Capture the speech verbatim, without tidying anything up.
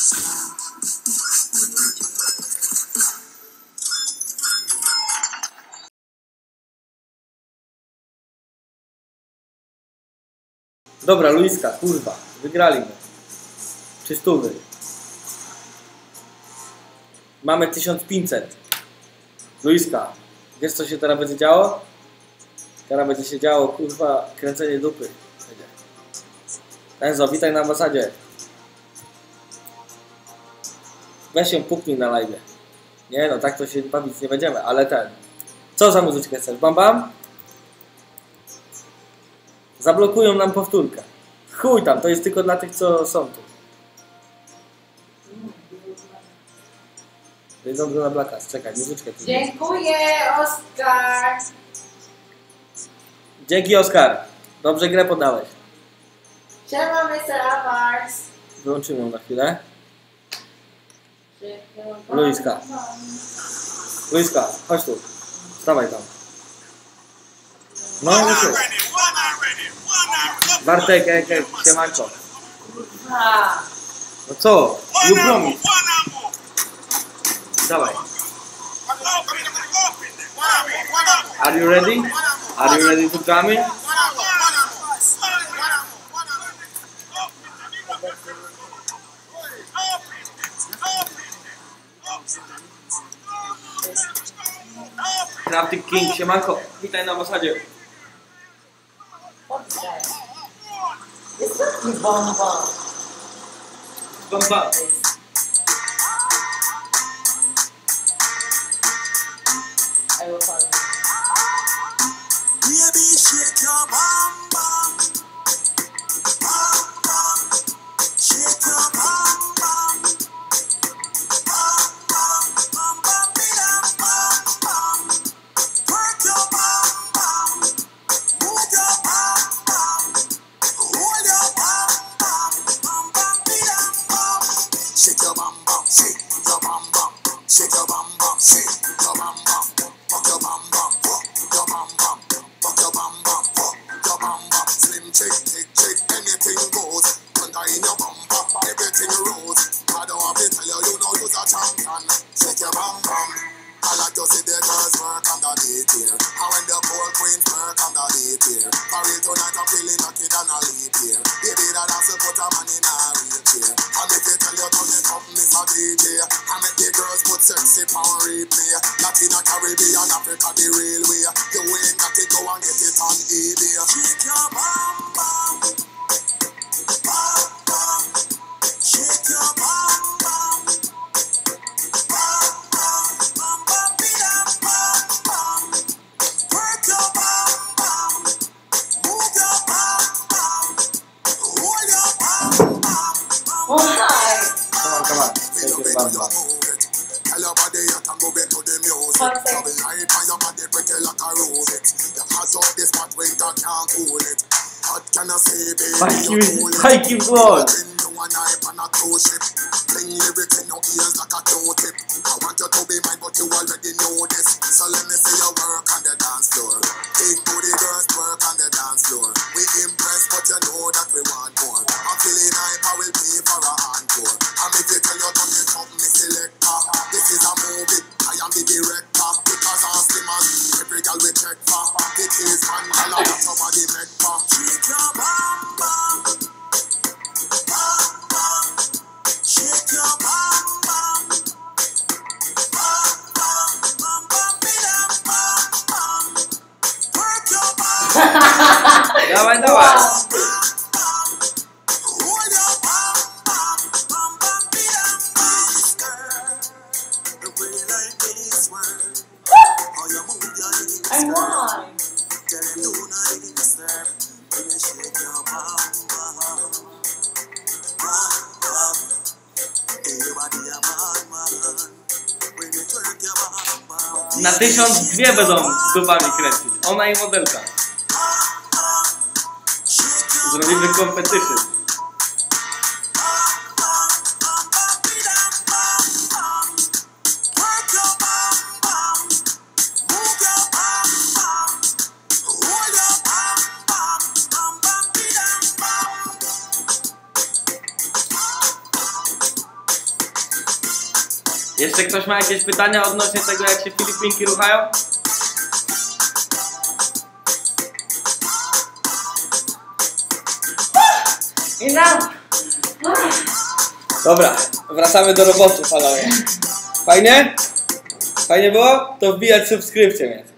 Dobra, Luiska, kurwa, wygrali my. Trzy stówy. Mamy tysiąc pięćset. Luiska, wiesz co się teraz będzie działo? Teraz będzie się działo, kurwa, kręcenie dupy. Enzo, witaj na ambasadzie. Weź ją puknij na live. Nie no, tak to się bawić nie będziemy, ale ten. Co za muzyczkę chcesz? Bam bam? Zablokują nam powtórkę. Chuj tam, to jest tylko dla tych, co są tu. Wiedzą go na Blackas. Czekaj, muzyczkę tu. Dziękuję, Oskar. Dzięki, Oskar. Dobrze grę podałeś. Siema, mister Avars. Wyłączymy ją na chwilę. Luiska. Luiska, chodź tu. Wstawaj tam. No, już jest. Bartek, ej, ej, siemanko. No co? You promise. Dawaj. Are you ready? Are you ready to come in? Crafty King, siemanko. Witaj na ambasadzie. Jest taki bomba. Bomba. I will follow. Baby, shake your bum bum, bum bum, shake your bum bum, bum bum, bum bum, bidam bum bum, work your bum bum, move your bum bum, hold your bum bum, bum bum, bidam bum, shake your bum bum, shake your bum bum, shake your bum bum, shake your bum bum, fuck your bum bum, fuck your bum bum. Fuck your bum bum, fuck your bum bum. Slim chick, tick chick, anything goes. Under in your bum bum, everything rolls. I don't have to tell you, you know you're a champion. Shake your bum bum. I like to see the girls work underneath here. And when the cold queens work underneath here. For real tonight I'm feeling lucky than a leap here. Baby that has to put a man in a wheelchair. And if you tell you turn it up, Miss a D J. I make the girls put sexy pound replay. Latina, Caribbean, Africa the real way. You ain't got to go and get it on eBay. Shake your bum bum, bum bum. Shake your bum bum, bum bum, bum bum, bidam bum bum. Work your bum bum, move your bum bum, hold your bum bum, bum Oh, hi. Come on, come on. Take your bum bum. Tell your body you can go back to the music. Double light on your body pretty like a robot. You hot out this spot when you can't cool it. What can I say, baby? Thank you, You cool it. thank you, God. You and I on a cruise ship. Bring lyrics in your ears like a Q-tip. I want you to be mine, but you already know this. So let me see your work on the dance floor. Big booty girls work on the dance floor. We impressed, but you know that we want more. I'm feeling hype, I will pay for a encore. And if you tell you turn it up, me selector. This is a movie, I am the director. Because I'm slim as every girl we check for. It is Mandela, that's how body make for. Shake your bum bum, bum bum. Shake your bum bum, bum bum, bum bum, bidam bum bum. Work your bum bum. Dawaj, dawaj. Hold your bum bum, bum bum, bidam bum. Girl, the way like this world. How you move your hips, I won. tell them do not disturb. When you shake your bum bum, bum bum. Everybody a man man. When you twerk your bum bum. Na tysiąc dwie będą dubami kręcić. Ona i modelka. Zrobimy competition. Jeszcze ktoś ma jakieś pytania odnośnie tego, jak się Filipinki ruchają? Enough. Dobra, wracamy do roboty, panowie. Fajnie? Fajnie było? To wbijać subskrypcję mnie.